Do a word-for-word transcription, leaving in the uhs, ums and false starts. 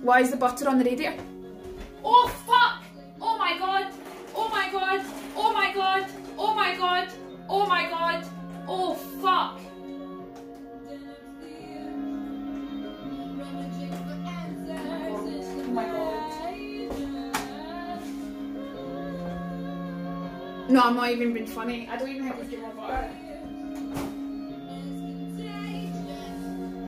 Why is the butter on the radiator? Oh fuck! Oh my god! Oh my god! Oh my god! Oh my god! Oh my god! Oh fuck! Oh my god. No, I'm not even being funny. I don't even think we've given more butter.